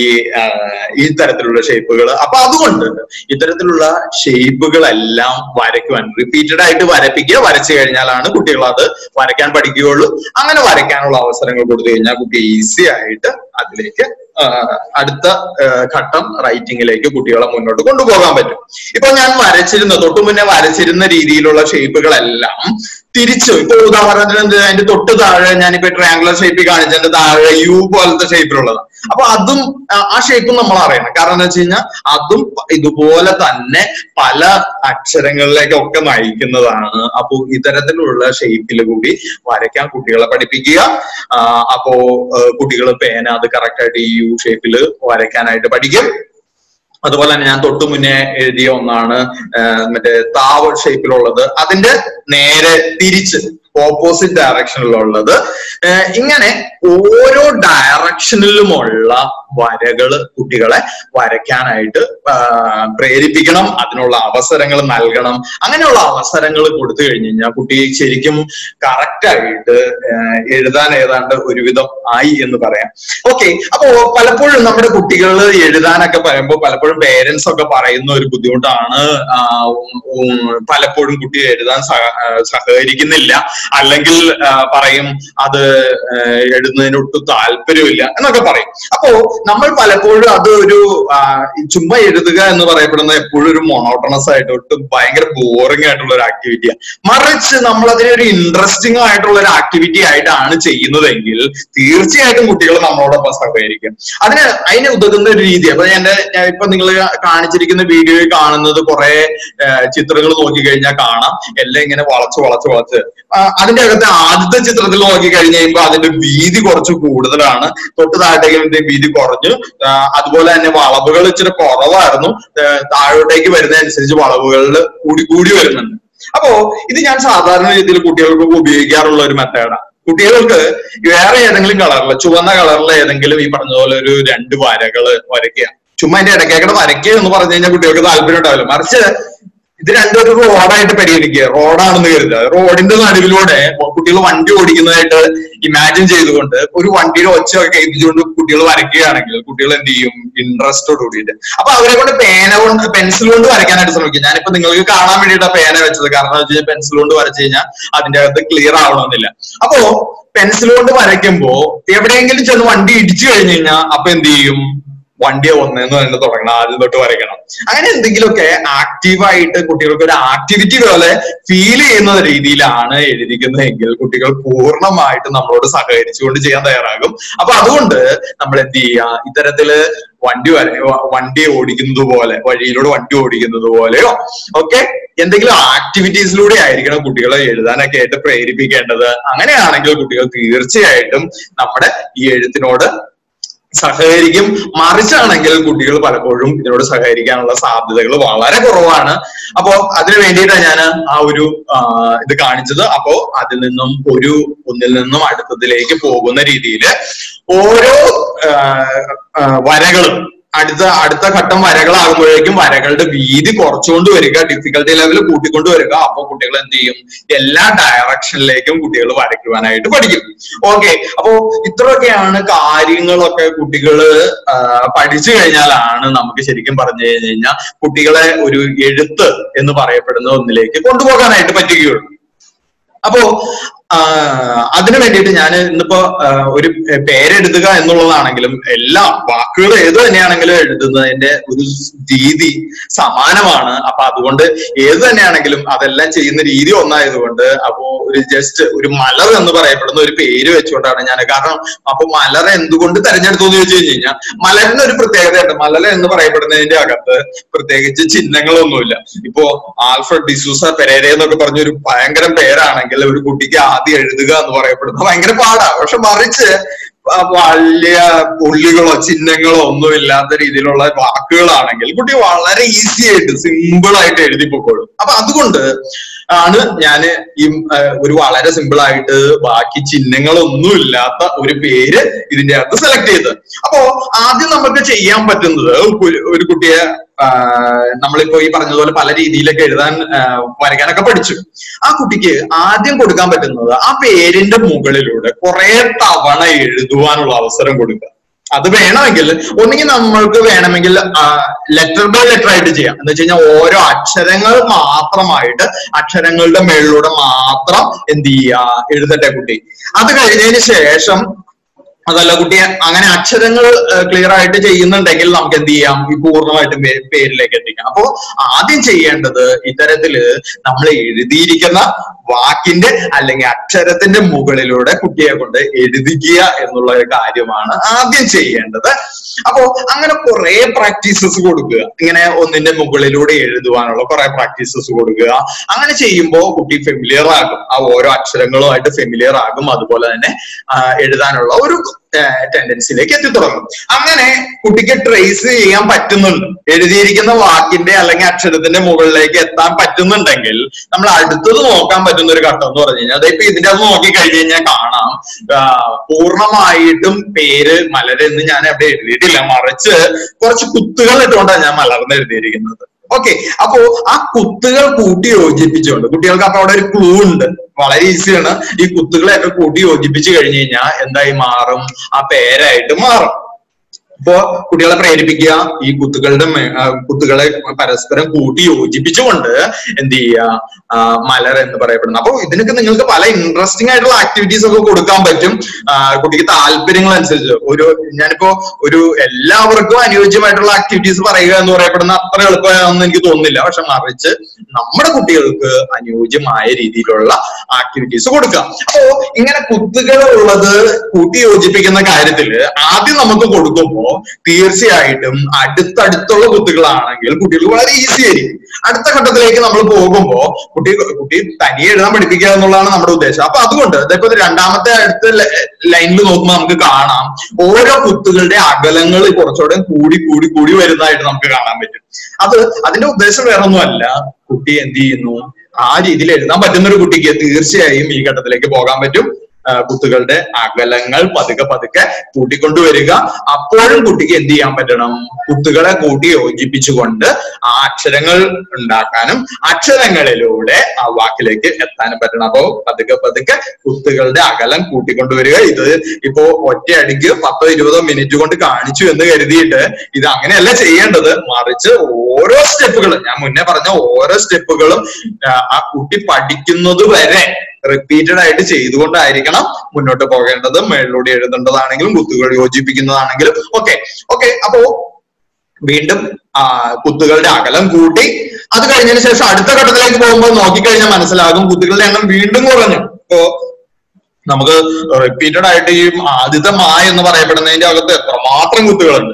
ഈ തരത്തിലുള്ള ഷേപ്പുകൾ. അപ്പൊ അതുകൊണ്ട് ഇത്തരത്തിലുള്ള ഷേപ്പുകളെല്ലാം വരയ്ക്കുവാൻ റിപ്പീറ്റഡ് ആയിട്ട് വരച്ചു കഴിഞ്ഞാലാണ് കുട്ടികൾ അത് വരയ്ക്കാൻ പഠിക്കുകയുള്ളൂ. അങ്ങനെ വരയ്ക്കാനുള്ള അവസരങ്ങൾ കൊടുത്തു കഴിഞ്ഞാൽ കുട്ടി ഈസി ആയിട്ട് അതിലേക്ക് അടുത്ത ഘട്ടം റൈറ്റിംഗിലേക്ക് കുട്ടികളെ മുന്നോട്ട് കൊണ്ടുപോകാൻ പറ്റും. ഇപ്പൊ ഞാൻ തൊട്ടു മുന്നേ വരച്ചിരുന്ന രീതിയിലുള്ള ഷേപ്പുകളെല്ലാം തിരിച്ചു ഇപ്പൊ ഉദാഹരണത്തിന് അതിന്റെ തൊട്ട് താഴെ ഞാനിപ്പോ ട്രയാങ്കുലർ ഷേപ്പിൽ കാണിച്ചതിന്റെ താഴെ യു പോലത്തെ ഷേപ്പിലുള്ളതാണ്. അപ്പൊ അതും ആ ഷേപ്പും നമ്മൾ അറിയണം. കാരണം എന്താ വെച്ച് കഴിഞ്ഞാൽ അതും ഇതുപോലെ തന്നെ പല അക്ഷരങ്ങളിലേക്കൊക്കെ നയിക്കുന്നതാണ്. അപ്പോ ഇത്തരത്തിലുള്ള ഷേപ്പിൽ കൂടി വരയ്ക്കാൻ കുട്ടികളെ പഠിപ്പിക്കുക. അപ്പോ കുട്ടികൾ പേന അത് കറക്റ്റ് ആയിട്ട് ഈ യു ഷേപ്പിൽ വരയ്ക്കാനായിട്ട് പഠിക്കും. അതുപോലെ തന്നെ ഞാൻ തൊട്ടു മുന്നേ എഴുതിയ ഒന്നാണ് മറ്റേ താവ് ഷേപ്പിലുള്ളത്, അതിന്റെ നേരെ തിരിച്ച് ഓപ്പോസിറ്റ് ഡയറക്ഷനിലുള്ളത്. ഇങ്ങനെ ഓരോ ഡയറക്ഷനിലുമുള്ള വരകള് കുട്ടികളെ വരയ്ക്കാനായിട്ട് പ്രേരിപ്പിക്കണം, അതിനുള്ള അവസരങ്ങൾ നൽകണം. അങ്ങനെയുള്ള അവസരങ്ങൾ കൊടുത്തു കഴിഞ്ഞു കഴിഞ്ഞാൽ കുട്ടി ശരിക്കും കറക്റ്റ് ആയിട്ട് എഴുതാൻ ഏതാണ്ട് ഒരുവിധം ആയി എന്ന് പറയാം. ഓക്കെ, അപ്പോ പലപ്പോഴും നമ്മുടെ കുട്ടികൾ എഴുതാനൊക്കെ പറയുമ്പോൾ പലപ്പോഴും പേരൻസ് ഒക്കെ പറയുന്ന ഒരു ബുദ്ധിമുട്ടാണ്, പലപ്പോഴും കുട്ടി എഴുതാൻ സഹകരിക്കുന്നില്ല, അല്ലെങ്കിൽ പറയും അത് എഴുതുന്നതിന് ഒട്ടും താല്പര്യമില്ല എന്നൊക്കെ പറയും. അപ്പോ നമ്മൾ പലപ്പോഴും അത് ഒരു ചുമ്മാ എഴുതുക എന്ന് പറയപ്പെടുന്നത് എപ്പോഴും ഒരു മൊണോട്ടണസ് ആയിട്ട് ഒട്ടും ഭയങ്കര ബോറിംഗ് ആയിട്ടുള്ള ഒരു ആക്ടിവിറ്റിയാണ്. മറിച്ച് നമ്മൾ അതിനെ ഒരു ഇൻട്രസ്റ്റിംഗ് ആയിട്ടുള്ള ഒരു ആക്ടിവിറ്റി ആയിട്ടാണ് ചെയ്യുന്നതെങ്കിൽ തീർച്ചയായിട്ടും കുട്ടികൾ നമ്മളോടൊപ്പം സഹകരിക്കും. അതിന് ഉതകുന്ന ഒരു രീതി. അപ്പൊ ഇപ്പൊ നിങ്ങൾ കാണിച്ചിരിക്കുന്ന വീഡിയോയിൽ കാണുന്നത് കുറെ ചിത്രങ്ങൾ നോക്കിക്കഴിഞ്ഞാൽ കാണാം, എല്ലാം ഇങ്ങനെ വളച്ച് അതിന്റെ അകത്ത് ആദ്യത്തെ ചിത്രത്തിൽ നോക്കി കഴിഞ്ഞ് കഴിയുമ്പോൾ അതിന്റെ വീതി കുറച്ച് കൂടുതലാണ്, തൊട്ട് താഴത്തേക്ക് വീതി കുറഞ്ഞു. അതുപോലെ തന്നെ വളവുകൾ ഇച്ചിരി കുറവായിരുന്നു, താഴോട്ടേക്ക് വരുന്നതനുസരിച്ച് വളവുകളിൽ കൂടി വരുന്നുണ്ട്. അപ്പോ ഇത് ഞാൻ സാധാരണ രീതിയിൽ കുട്ടികൾക്ക് ഉപയോഗിക്കാറുള്ള ഒരു മെത്തേഡാണ്. കുട്ടികൾക്ക് വേറെ ഏതെങ്കിലും കളറിൽ, ചുവന്ന കളറിൽ ഏതെങ്കിലും ഈ പറഞ്ഞതുപോലെ ഒരു 2 വരകള് വരയ്ക്കുക. ചുമ്മാ അതിന്റെ ഇടയ്ക്കേക്കടെ വരയ്ക്കുക എന്ന് പറഞ്ഞു കഴിഞ്ഞാൽ കുട്ടികൾക്ക് താല്പര്യം ഉണ്ടാവില്ല. മറിച്ച് ഇത് രണ്ടും ഒരു റോഡായിട്ട് പരിഗണിക്കുക, റോഡാണെന്ന് കരുതുക. റോഡിന്റെ നടുവിലൂടെ കുട്ടികൾ വണ്ടി ഓടിക്കുന്നതായിട്ട് ഇമാജിൻ ചെയ്തുകൊണ്ട് ഒരു വണ്ടിയുടെ ഒച്ചയൊക്കെ കേൾപ്പിച്ചുകൊണ്ട് കുട്ടികൾ വരയ്ക്കുകയാണെങ്കിൽ കുട്ടികൾ എന്ത് ചെയ്യും? ഇൻട്രസ്റ്റോട് കൂടിയിട്ട്. അപ്പൊ അവരെ കൊണ്ട് പെൻസിൽ കൊണ്ട് വരയ്ക്കാനായിട്ട് ശ്രമിക്കും. ഞാനിപ്പോ നിങ്ങൾക്ക് കാണാൻ വേണ്ടിയിട്ടാണ് പേന വെച്ചത്. കാരണം എന്ന് വെച്ചാൽ പെൻസിൽ കൊണ്ട് വരച്ചു കഴിഞ്ഞാൽ അതിന്റെ അകത്ത് ക്ലിയർ ആവണമെന്നില്ല. അപ്പോ പെൻസിൽ കൊണ്ട് വരയ്ക്കുമ്പോ എവിടെയെങ്കിലും ചെന്ന് വണ്ടി ഇടിച്ചു കഴിഞ്ഞു കഴിഞ്ഞാൽ അപ്പൊ എന്ത് ചെയ്യും? വണ്ടിയെ ഒന്നേന്ന് തന്നെ തുടങ്ങണം, ആദ്യം തൊട്ട് വരയ്ക്കണം. അങ്ങനെ എന്തെങ്കിലുമൊക്കെ ആക്റ്റീവായിട്ട് കുട്ടികൾക്ക് ഒരു ആക്ടിവിറ്റി പോലെ ഫീൽ ചെയ്യുന്ന രീതിയിലാണ് എഴുതിക്കുന്നതെങ്കിൽ കുട്ടികൾ പൂർണ്ണമായിട്ട് നമ്മളോട് സഹകരിച്ചുകൊണ്ട് ചെയ്യാൻ തയ്യാറാകും. അപ്പൊ അതുകൊണ്ട് നമ്മൾ എന്ത് ചെയ്യുക? ഇത്തരത്തില് വണ്ടി ഓടിക്കുന്നത് പോലെ, വഴിയിലൂടെ വണ്ടി ഓടിക്കുന്നത് പോലെയോ ഒക്കെ എന്തെങ്കിലും ആക്ടിവിറ്റീസിലൂടെ ആയിരിക്കണം കുട്ടികളെ എഴുതാനൊക്കെ ആയിട്ട് പ്രേരിപ്പിക്കേണ്ടത്. അങ്ങനെയാണെങ്കിൽ കുട്ടികൾ തീർച്ചയായിട്ടും നമ്മുടെ ഈ എഴുത്തിനോട് സഹകരിക്കും. മറിച്ചാണെങ്കിൽ കുട്ടികൾ പലപ്പോഴും ഇതിനോട് സഹകരിക്കാനുള്ള സാധ്യതകൾ വളരെ കുറവാണ്. അപ്പോ അതിനു വേണ്ടിയിട്ടാണ് ഞാൻ ആ ഒരു ഇത് കാണിച്ചത്. അപ്പോ ഒന്നിൽ നിന്നും അടുത്തതിലേക്ക് പോകുന്ന രീതിയിൽ ഓരോ വരകളും അടുത്ത ഘട്ടം വരകളാകുമ്പോഴേക്കും വരകളുടെ വീതി കുറച്ചുകൊണ്ട് വരിക, ഡിഫിക്കൽട്ടി ലെവൽ കൂട്ടിക്കൊണ്ട് വരിക. അപ്പൊ കുട്ടികൾ എന്ത് ചെയ്യും? എല്ലാ ഡയറക്ഷനിലേക്കും കുട്ടികൾ വരയ്ക്കുവാനായിട്ട് പഠിക്കും. ഓക്കെ, അപ്പോ ഇത്രയൊക്കെയാണ് കാര്യങ്ങളൊക്കെ കുട്ടികള് പഠിച്ചു കഴിഞ്ഞാലാണ് നമുക്ക് ശരിക്കും പറഞ്ഞു കഴിഞ്ഞാൽ കുട്ടികളെ ഒരു എഴുത്ത് എന്ന് പറയപ്പെടുന്ന ഒന്നിലേക്ക് കൊണ്ടുപോകാനായിട്ട് പറ്റുകയുള്ളൂ. അപ്പോ അതിനു വേണ്ടിയിട്ട് ഞാൻ ഇന്നിപ്പോ ഒരു പേരെഴുതുക എന്നുള്ളതാണെങ്കിലും എല്ലാ വാക്കുകൾ ഏത് തന്നെയാണെങ്കിലും എഴുതുന്നതിന്റെ ഒരു രീതി സമാനമാണ്. അപ്പൊ അതുകൊണ്ട് ഏത് തന്നെയാണെങ്കിലും അതെല്ലാം ചെയ്യുന്ന രീതി ഒന്നായതുകൊണ്ട് അപ്പോ ജസ്റ്റ് ഒരു മലർ എന്ന് പറയപ്പെടുന്ന ഒരു പേര് വെച്ചുകൊണ്ടാണ് ഞാൻ. കാരണം അപ്പൊ മലർ എന്തുകൊണ്ട് തെരഞ്ഞെടുത്തു എന്ന് ചോദിച്ചു കഴിഞ്ഞാൽ മലറിന് ഒരു പ്രത്യേകതയുണ്ട്. മലർ എന്ന് പറയപ്പെടുന്നതിന്റെ അകത്ത് പ്രത്യേകിച്ച് ചിഹ്നങ്ങളൊന്നുമില്ല. ഇപ്പോ ആൽഫ്രഡ് ഡിസൂസ പെരേര എന്നൊക്കെ പറഞ്ഞൊരു ഭയങ്കര പേരാണെങ്കിൽ ഒരു കുട്ടിക്ക് ആദ്യം എഴുതുക എന്ന് പറയപ്പെടുന്നത് ഭയങ്കര പാടാണ്. പക്ഷെ മറിച്ച് വലിയ പുള്ളികളോ ചിഹ്നങ്ങളോ ഒന്നും ഇല്ലാത്ത രീതിയിലുള്ള വാക്കുകളാണെങ്കിൽ കുട്ടി വളരെ ഈസി ആയിട്ട് സിമ്പിൾ ആയിട്ട് എഴുതി പൊക്കോളും. അപ്പൊ അതുകൊണ്ട് ആണ് ഞാൻ ഈ ഒരു വളരെ സിമ്പിൾ ആയിട്ട് ബാക്കി ചിഹ്നങ്ങളൊന്നും ഇല്ലാത്ത ഒരു പേര് ഇതിന്റെ അകത്ത് സെലക്ട് ചെയ്തത്. അപ്പോ ആദ്യം നമുക്ക് ചെയ്യാൻ പറ്റുന്നത് ഒരു കുട്ടിയെ നമ്മളിപ്പോ ഈ പറഞ്ഞതുപോലെ പല രീതിയിലൊക്കെ എഴുതാൻ വരയ്ക്കാനൊക്കെ പഠിച്ചു. ആ കുട്ടിക്ക് ആദ്യം കൊടുക്കാൻ പറ്റുന്നത് ആ പേരിന്റെ മുകളിലൂടെ കുറെ തവണ എഴുതുവാനുള്ള അവസരം കൊടുക്കുക. അത് വേണമെങ്കിൽ ഒന്നുകിൽ നമ്മൾക്ക് വേണമെങ്കിൽ ലെറ്റർ ബൈ ലെറ്റർ ആയിട്ട് ചെയ്യാം. എന്ന് വെച്ച് കഴിഞ്ഞാൽ ഓരോ അക്ഷരങ്ങൾ മാത്രമായിട്ട് അക്ഷരങ്ങളുടെ മേളിലൂടെ മാത്രം എന്ത് ചെയ്യുക, എഴുതട്ടെ കുട്ടി. അത് കഴിഞ്ഞതിന് ശേഷം അതല്ല കുട്ടിയെ അങ്ങനെ അക്ഷരങ്ങൾ ക്ലിയർ ആയിട്ട് ചെയ്യുന്നുണ്ടെങ്കിൽ നമുക്ക് എന്ത് ചെയ്യാം, ഈ പൂർണ്ണമായിട്ടും പേരിലേക്ക് എത്തിക്കാം. അപ്പോ ആദ്യം ചെയ്യേണ്ടത് ഇത്തരത്തില് നമ്മൾ എഴുതിയിരിക്കുന്ന വാക്കിന്റെ അല്ലെങ്കിൽ അക്ഷരത്തിന്റെ മുകളിലൂടെ കുട്ടിയെ കൊണ്ട് എഴുതിക്കുക എന്നുള്ള ഒരു കാര്യമാണ് ആദ്യം ചെയ്യേണ്ടത്. അപ്പോ അങ്ങനെ കുറെ പ്രാക്ടീസസ് കൊടുക്കുക. ഇങ്ങനെ ഒന്നിന്റെ മുകളിലൂടെ എഴുതുവാനുള്ള കുറെ പ്രാക്ടീസസ് കൊടുക്കുക. അങ്ങനെ ചെയ്യുമ്പോൾ കുട്ടി ഫെമിലിയർ ആകും, ആ ഓരോ അക്ഷരങ്ങളുമായിട്ട് ഫെമിലിയർ ആകും. അതുപോലെ തന്നെ എഴുതാനുള്ള ഒരു ടെൻഡൻസിയിലേക്ക് എത്തിത്തുടങ്ങും. അങ്ങനെ കുട്ടിക്ക് ട്രേസ് ചെയ്യാൻ പറ്റുന്നുണ്ട്, എഴുതിയിരിക്കുന്ന വാക്കിന്റെ അല്ലെങ്കിൽ അക്ഷരത്തിന്റെ മുകളിലേക്ക് എത്താൻ പറ്റുന്നുണ്ടെങ്കിൽ നമ്മൾ അടുത്തത് നോക്കാൻ പറ്റുന്ന ഒരു ഘട്ടം എന്ന് പറഞ്ഞു കഴിഞ്ഞാൽ, അതായത് ഇതിന്റെ അത് നോക്കി കഴിഞ്ഞു കഴിഞ്ഞാൽ കാണാം പൂർണ്ണമായിട്ടും പേര് മലരെന്ന് ഞാൻ അവിടെ എഴുതിയിട്ടില്ല, മറിച്ച് കുറച്ച് കുത്തുകൾ ഇട്ടുകൊണ്ടാണ് ഞാൻ മലർന്ന് എഴുതിയിരിക്കുന്നത്. ഓക്കെ, അപ്പോ ആ കുത്തുകൾ കൂട്ടി യോജിപ്പിച്ചുകൊണ്ട് കുട്ടികൾക്ക് അപ്പൊ അവിടെ ഒരു ക്ലൂ ഉണ്ട്. വളരെ ഈസിയാണ്. ഈ കുത്തുകളെയൊക്കെ കൂട്ടി യോജിപ്പിച്ചു കഴിഞ്ഞു കഴിഞ്ഞാൽ എന്തായി മാറും, ആ പേരായിട്ട് മാറും. അപ്പോ കുട്ടികളെ പ്രേരിപ്പിക്കുക, ഈ കുത്തുകളെ പരസ്പരം കൂട്ടി യോജിപ്പിച്ചുകൊണ്ട് എന്ത് ചെയ്യുക, മലർ എന്ന് പറയപ്പെടുന്നത്. അപ്പൊ ഇതിനൊക്കെ നിങ്ങൾക്ക് പല ഇൻട്രസ്റ്റിംഗ് ആയിട്ടുള്ള ആക്ടിവിറ്റീസ് ഒക്കെ കൊടുക്കാൻ പറ്റും കുട്ടിക്ക് താല്പര്യങ്ങൾ അനുസരിച്ച്. ഞാനിപ്പോ എല്ലാവർക്കും അനുയോജ്യമായിട്ടുള്ള ആക്ടിവിറ്റീസ് പറയുക എന്ന് പറയപ്പെടുന്ന അത്ര എളുപ്പമാണെന്ന് എനിക്ക് തോന്നുന്നില്ല. പക്ഷെ മറിച്ച് നമ്മുടെ കുട്ടികൾക്ക് അനുയോജ്യമായ രീതിയിലുള്ള ആക്ടിവിറ്റീസ് കൊടുക്കുക. അപ്പോ ഇങ്ങനെ കുത്തുകൾ ഉള്ളത് കൂട്ടി യോജിപ്പിക്കുന്ന കാര്യത്തിൽ ആദ്യം നമുക്ക് കൊടുക്കുമ്പോൾ തീർച്ചയായിട്ടും അടുത്തടുത്തുള്ള കുത്തുകളാണെങ്കിൽ കുട്ടികൾക്ക് വളരെ ഈസി ആയിരിക്കും. അടുത്ത ഘട്ടത്തിലേക്ക് നമ്മൾ പോകുമ്പോൾ കുട്ടി തനിയെ എഴുതാൻ പഠിപ്പിക്കുക എന്നുള്ളതാണ് നമ്മുടെ ഉദ്ദേശം. അപ്പൊ അതുകൊണ്ട് ഇപ്പൊ രണ്ടാമത്തെ അടുത്ത ലൈനിൽ നോക്കുമ്പോൾ നമുക്ക് കാണാം ഓരോ കുത്തുകളുടെ അകലങ്ങൾ കുറച്ചുകൂടെ കൂടി വരുന്നതായിട്ട് നമുക്ക് കാണാൻ പറ്റും. അതിന്റെ ഉദ്ദേശം വേറൊന്നുമല്ല, കുട്ടി എന്ത് ചെയ്യുന്നു, ആ രീതിയിൽ എഴുതാൻ പറ്റുന്ന ഒരു കുട്ടിക്ക് തീർച്ചയായും ഈ ഘട്ടത്തിലേക്ക് പോകാൻ പറ്റും. കുത്തുകളുടെ അകലങ്ങൾ പതുക്കെ കൂട്ടിക്കൊണ്ടുവരിക. അപ്പോഴും കുട്ടിക്ക് എന്ത് ചെയ്യാൻ പറ്റണം, കുത്തുകളെ കൂട്ടി യോജിപ്പിച്ചുകൊണ്ട് ആ അക്ഷരങ്ങൾ ഉണ്ടാക്കാനും അക്ഷരങ്ങളിലൂടെ ആ വാക്കിലേക്ക് എത്താനും പറ്റണം. അപ്പോ പതുക്കെ കുത്തുകളുടെ അകലം കൂട്ടിക്കൊണ്ടുവരിക. ഇത് ഇപ്പോ ഒറ്റയടിക്ക് 10-20 മിനിറ്റ് കൊണ്ട് കാണിച്ചു എന്ന് കരുതിയിട്ട് ഇത് അങ്ങനെയല്ല ചെയ്യേണ്ടത്, മറിച്ച് ഓരോ സ്റ്റെപ്പുകളും, ഞാൻ മുന്നേ പറഞ്ഞ ഓരോ സ്റ്റെപ്പുകളും ആ കുട്ടി പഠിക്കുന്നത് വരെ റിപ്പീറ്റഡ് ആയിട്ട് ചെയ്തുകൊണ്ടായിരിക്കണം മുന്നോട്ട് പോകേണ്ടത്. മേളിലൂടെ എഴുതേണ്ടതാണെങ്കിലും കുത്തുകൾ യോജിപ്പിക്കുന്നതാണെങ്കിലും ഓക്കെ. അപ്പോ വീണ്ടും കുത്തുകളുടെ അകലം കൂട്ടി. അത് കഴിഞ്ഞതിന് ശേഷം അടുത്ത ഘട്ടത്തിലേക്ക് പോകുമ്പോൾ നോക്കിക്കഴിഞ്ഞാൽ മനസ്സിലാകും കുത്തുകളുടെ എണ്ണം വീണ്ടും കുറഞ്ഞു. ഇപ്പോ നമുക്ക് റിപ്പീറ്റഡ് ആയിട്ട് ഈ ആദ്യത്തെ എന്ന് പറയപ്പെടുന്നതിന്റെ അകത്ത് എത്രമാത്രം കുത്തുകളുണ്ട്.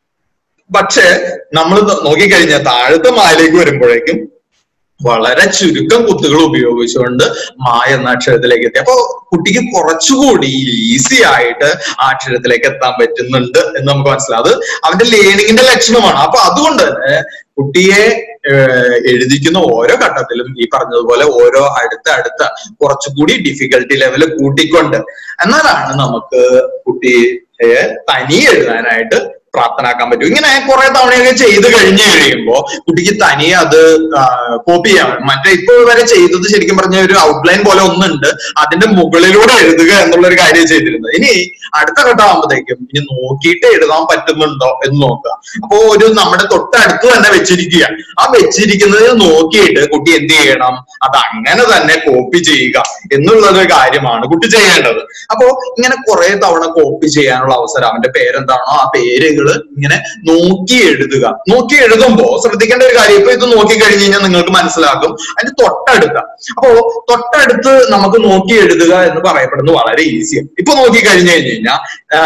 പക്ഷെ നമ്മൾ നോക്കിക്കഴിഞ്ഞാൽ താഴത്തെ മായിലേക്ക് വരുമ്പോഴേക്കും വളരെ ചുരുക്കം കുത്തുകൾ ഉപയോഗിച്ചുകൊണ്ട് എന്ന അക്ഷരത്തിലേക്ക് എത്തി. അപ്പൊ കുട്ടിക്ക് കുറച്ചുകൂടി ഈസി ആയിട്ട് ആ അക്ഷരത്തിലേക്ക് എത്താൻ പറ്റുന്നുണ്ട് എന്ന് നമുക്ക് മനസ്സിലാവും. അത് അവന്റെ ലേണിങ്ങിന്റെ ലക്ഷണമാണ്. അപ്പൊ അതുകൊണ്ട് തന്നെ കുട്ടിയെ എഴുതിക്കുന്ന ഓരോ ഘട്ടത്തിലും ഈ പറഞ്ഞതുപോലെ ഓരോ അടുത്ത കുറച്ചുകൂടി ഡിഫിക്കൽട്ടി ലെവൽ കൂട്ടിക്കൊണ്ട് എന്നാലാണ് നമുക്ക് കുട്ടിയെ തനിയെ എഴുതാനായിട്ട് പ്രാപ്തനാക്കാൻ പറ്റും. ഇങ്ങനെ കുറെ തവണയൊക്കെ ചെയ്ത് കഴിഞ്ഞു കഴിയുമ്പോൾ കുട്ടിക്ക് തനിയെ അത് കോപ്പി ചെയ്യാൻ. മറ്റേ ഇപ്പൊ വരെ ചെയ്തത് ശരിക്കും പറഞ്ഞ ഒരു ഔട്ട്ലൈൻ പോലെ ഒന്നുണ്ട്, അതിന്റെ മുകളിലൂടെ എഴുതുക എന്നുള്ളൊരു കാര്യം ചെയ്തിരുന്നത്. ഇനി അടുത്ത ഘട്ടമാകുമ്പോഴത്തേക്കും ഇനി നോക്കിയിട്ട് എഴുതാൻ പറ്റുന്നുണ്ടോ എന്ന് നോക്കുക. അപ്പോ നമ്മുടെ തൊട്ടടുത്ത് തന്നെ വെച്ചിരിക്കുക. ആ വെച്ചിരിക്കുന്നത് നോക്കിയിട്ട് കുട്ടി എന്ത് ചെയ്യണം, അത് അങ്ങനെ തന്നെ കോപ്പി ചെയ്യുക എന്നുള്ളൊരു കാര്യമാണ് കുട്ടി ചെയ്യേണ്ടത്. അപ്പോ ഇങ്ങനെ കുറെ തവണ കോപ്പി ചെയ്യാനുള്ള അവസരം, അവന്റെ പേരെന്താണോ ആ പേര് ഇങ്ങനെ നോക്കി എഴുതുക. നോക്കി എഴുതുമ്പോ ശ്രദ്ധിക്കേണ്ട ഒരു കാര്യം, ഇപ്പൊ ഇത് നോക്കി കഴിഞ്ഞ് കഴിഞ്ഞാൽ നിങ്ങൾക്ക് മനസ്സിലാകും അതിന്റെ അപ്പോ തൊട്ടടുത്ത് നമുക്ക് നോക്കി എഴുതുക എന്ന് പറയപ്പെടുന്നത് വളരെ ഈസിയാണ്. ഇപ്പൊ നോക്കി കഴിഞ്ഞു കഴിഞ്ഞാൽ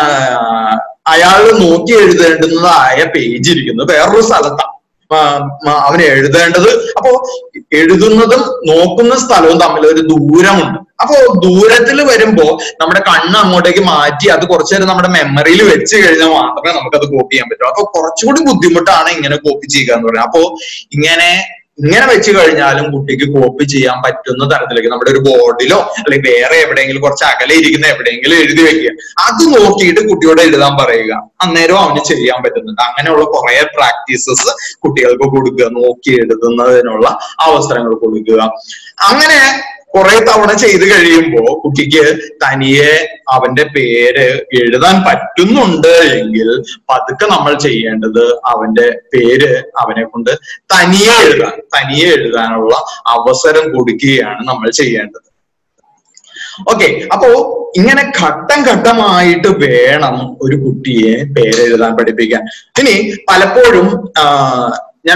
അയാൾ നോക്കി എഴുതേണ്ടുന്നതായ പേജ് ഇരിക്കുന്നത് വേറൊരു സ്ഥലത്താണ് അവന് എഴുതേണ്ടത്. അപ്പോ എഴുതുന്നതും നോക്കുന്ന സ്ഥലവും തമ്മിൽ ഒരു ദൂരമുണ്ട്. അപ്പോ ദൂരത്തിൽ വരുമ്പോ നമ്മുടെ കണ്ണ് അങ്ങോട്ടേക്ക് മാറ്റി അത് കുറച്ചു നേരം നമ്മുടെ മെമ്മറിയിൽ വെച്ച് കഴിഞ്ഞാൽ മാത്രമേ നമുക്കത് കോപ്പി ചെയ്യാൻ പറ്റൂ. അപ്പൊ കുറച്ചുകൂടി ബുദ്ധിമുട്ടാണ് ഇങ്ങനെ കോപ്പി ചെയ്യുക എന്ന് പറയുന്നത്. അപ്പോ ഇങ്ങനെ ഇങ്ങനെ വെച്ച് കഴിഞ്ഞാലും കുട്ടിക്ക് കോപ്പി ചെയ്യാൻ പറ്റുന്ന തരത്തിലേക്ക് നമ്മുടെ ഒരു ബോർഡിലോ അല്ലെങ്കിൽ വേറെ എവിടെയെങ്കിലും കുറച്ച് അകലെ ഇരിക്കുന്ന എവിടെയെങ്കിലും എഴുതി വെക്കുക. അത് നോക്കിയിട്ട് കുട്ടിയോട് എഴുതാൻ പറയുക. അന്നേരം അവന് ചെയ്യാൻ പറ്റുന്നുണ്ട്. അങ്ങനെയുള്ള കുറെ പ്രാക്ടീസസ് കുട്ടികൾക്ക് കൊടുക്കുക, നോക്കി എഴുതുന്നതിനുള്ള അവസരങ്ങൾ കൊടുക്കുക. അങ്ങനെ കുറെ തവണ ചെയ്ത് കഴിയുമ്പോ കുട്ടിക്ക് തനിയെ അവന്റെ പേര് എഴുതാൻ പറ്റുന്നുണ്ട് എങ്കിൽ പതുക്കെ നമ്മൾ ചെയ്യേണ്ടത് അവന്റെ പേര് അവനെ കൊണ്ട് തനിയെ എഴുതാനുള്ള അവസരം കൊടുക്കുകയാണ് നമ്മൾ ചെയ്യേണ്ടത്. ഓക്കെ, അപ്പോ ഇങ്ങനെ ഘട്ടം ഘട്ടമായിട്ട് വേണം ഒരു കുട്ടിയെ പേരെഴുതാൻ പഠിപ്പിക്കാൻ. ഇനി പലപ്പോഴും ഞാൻ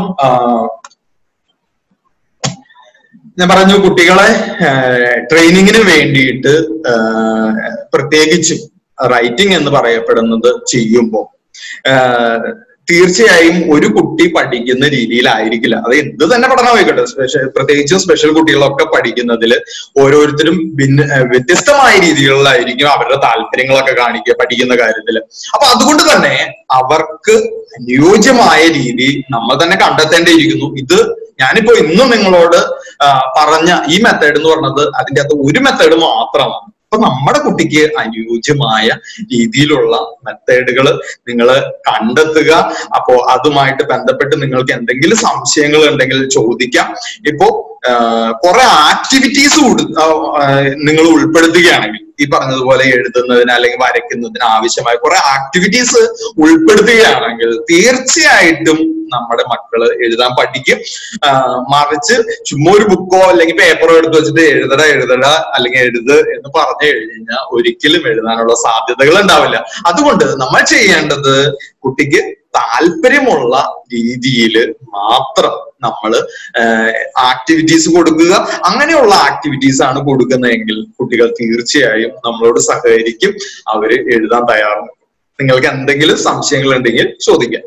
പറഞ്ഞു കുട്ടികളെ ട്രെയിനിങ്ങിന് വേണ്ടിയിട്ട് പ്രത്യേകിച്ചും റൈറ്റിംഗ് എന്ന് പറയപ്പെടുന്നത് ചെയ്യുമ്പോൾ തീർച്ചയായും ഒരു കുട്ടി പഠിക്കുന്ന രീതിയിലായിരിക്കില്ല. അത് എന്ത് തന്നെ പഠനമായിക്കോട്ടെ, പ്രത്യേകിച്ചും സ്പെഷ്യൽ കുട്ടികളൊക്കെ പഠിക്കുന്നതിൽ ഓരോരുത്തരും വ്യത്യസ്തമായ രീതികളിലായിരിക്കും അവരുടെ താല്പര്യങ്ങളൊക്കെ കാണിക്കുക പഠിക്കുന്ന കാര്യത്തില്. അപ്പൊ അതുകൊണ്ട് തന്നെ അവർക്ക് അനുയോജ്യമായ രീതി നമ്മൾ തന്നെ കണ്ടെത്തേണ്ടിയിരിക്കുന്നു. ഇത് ഞാനിപ്പോ ഇന്നും നിങ്ങളോട് പറഞ്ഞ ഈ മെത്തേഡ് എന്ന് പറഞ്ഞത് അതിൻ്റെ അകത്ത് ഒരു മെത്തേഡ് മാത്രമാണ്. അപ്പൊ നമ്മുടെ കുട്ടിക്ക് അനുയോജ്യമായ രീതിയിലുള്ള മെത്തേഡുകൾ നിങ്ങൾ കണ്ടെത്തുക. അപ്പോ അതുമായിട്ട് ബന്ധപ്പെട്ട് നിങ്ങൾക്ക് എന്തെങ്കിലും സംശയങ്ങൾ ഉണ്ടെങ്കിൽ ചോദിക്കാം. ഇപ്പോ കുറെ ആക്ടിവിറ്റീസ് നിങ്ങൾ ഉൾപ്പെടുത്തുകയാണെങ്കിൽ, ഈ പറഞ്ഞതുപോലെ എഴുതുന്നതിന് അല്ലെങ്കിൽ വരയ്ക്കുന്നതിന് ആവശ്യമായ കുറെ ആക്ടിവിറ്റീസ് ഉൾപ്പെടുത്തുകയാണെങ്കിൽ തീർച്ചയായിട്ടും നമ്മുടെ മക്കള് എഴുതാൻ പഠിക്കും. മറിച്ച് ചുമ്മാ ഒരു ബുക്കോ അല്ലെങ്കിൽ പേപ്പറോ എടുത്ത് വെച്ചിട്ട് എഴുതട അല്ലെങ്കിൽ എഴുത് എന്ന് പറഞ്ഞു കഴിഞ്ഞാൽ ഒരിക്കലും എഴുതാനുള്ള സാധ്യതകൾ ഉണ്ടാവില്ല. അതുകൊണ്ട് നമ്മൾ ചെയ്യേണ്ടത് കുട്ടിക്ക് താല്പര്യമുള്ള രീതിയിൽ മാത്രം നമ്മൾ ആക്ടിവിറ്റീസ് കൊടുക്കുക. അങ്ങനെയുള്ള ആക്ടിവിറ്റീസ് ആണ് കൊടുക്കുന്നതെങ്കിൽ കുട്ടികൾ തീർച്ചയായും നമ്മളോട് സഹകരിക്കും, അവര് എഴുതാൻ തയ്യാറാണ്. നിങ്ങൾക്ക് എന്തെങ്കിലും സംശയങ്ങൾ ഉണ്ടെങ്കിൽ ചോദിക്കാം.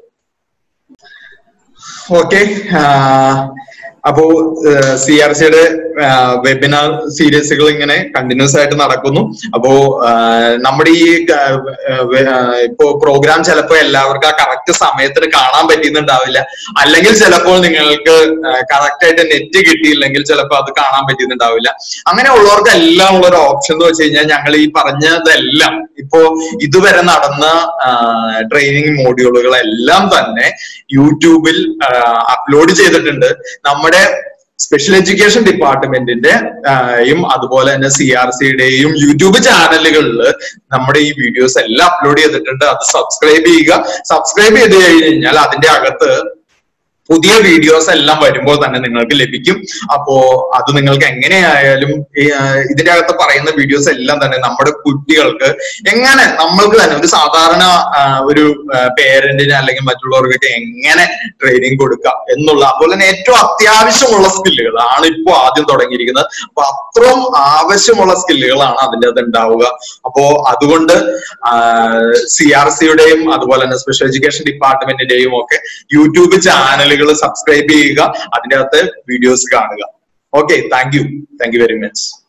ഓക്കെ, അപ്പോ CRCയുടെ വെബിനാർ സീരീസുകൾ ഇങ്ങനെ കണ്ടിന്യൂസ് ആയിട്ട് നടക്കുന്നു. അപ്പോ നമ്മുടെ ഈ ഇപ്പോ പ്രോഗ്രാം ചിലപ്പോൾ എല്ലാവർക്കും ആ കറക്റ്റ് സമയത്തിന് കാണാൻ പറ്റുന്നുണ്ടാവില്ല, അല്ലെങ്കിൽ ചിലപ്പോൾ നിങ്ങൾക്ക് കറക്റ്റ് ആയിട്ട് നെറ്റ് കിട്ടിയില്ലെങ്കിൽ ചിലപ്പോൾ അത് കാണാൻ പറ്റുന്നുണ്ടാവില്ല. അങ്ങനെ ഉള്ളവർക്ക് എല്ലാം ഉള്ള ഒരു ഓപ്ഷൻ എന്ന് വെച്ച് കഴിഞ്ഞാൽ ഞങ്ങൾ ഈ പറഞ്ഞതെല്ലാം ഇപ്പോ ഇതുവരെ നടന്ന ട്രെയിനിങ് മോഡ്യൂളുകളെല്ലാം തന്നെ യൂട്യൂബിൽ അപ്ലോഡ് ചെയ്തിട്ടുണ്ട്. നമ്മുടെ സ്പെഷ്യൽ എഡ്യൂക്കേഷൻ ഡിപ്പാർട്ട്മെന്റിന്റെയും അതുപോലെ തന്നെ CRCയുടെയും യൂട്യൂബ് ചാനലുകളിൽ നമ്മുടെ ഈ വീഡിയോസ് എല്ലാം അപ്ലോഡ് ചെയ്തിട്ടുണ്ട്. അത് സബ്സ്ക്രൈബ് ചെയ്യുക. സബ്സ്ക്രൈബ് ചെയ്ത് കഴിഞ്ഞാൽ അതിന്റെ അകത്ത് പുതിയ വീഡിയോസ് എല്ലാം വരുമ്പോൾ തന്നെ നിങ്ങൾക്ക് ലഭിക്കും. അപ്പോ അത് നിങ്ങൾക്ക് എങ്ങനെയായാലും ഇതിന്റെ അകത്ത് പറയുന്ന വീഡിയോസ് എല്ലാം തന്നെ നമ്മുടെ കുട്ടികൾക്ക് എങ്ങനെ നമ്മൾക്ക് തന്നെ ഒരു സാധാരണ ഒരു പേരന്റിന് അല്ലെങ്കിൽ മറ്റുള്ളവർക്കൊക്കെ എങ്ങനെ ട്രെയിനിങ് കൊടുക്കാം എന്നുള്ള, അതുപോലെ തന്നെ ഏറ്റവും അത്യാവശ്യമുള്ള സ്കില്ലുകളാണ് ഇപ്പോൾ ആദ്യം തുടങ്ങിയിരിക്കുന്നത്. അപ്പൊ അത്രയും ആവശ്യമുള്ള സ്കില്ലുകളാണ് അതിൻ്റെ അകത്ത് ഉണ്ടാവുക. അപ്പോ അതുകൊണ്ട് CRCയുടെയും അതുപോലെ തന്നെ സ്പെഷ്യൽ എഡ്യൂക്കേഷൻ ഡിപ്പാർട്ട്മെന്റിന്റെയും ഒക്കെ യൂട്യൂബ് ചാനലുകൾ സബ്സ്ക്രൈബ് ചെയ്യുക, അതിൻ്റെ അകത്ത് വീഡിയോസ് കാണുക. Okay, thank you very much.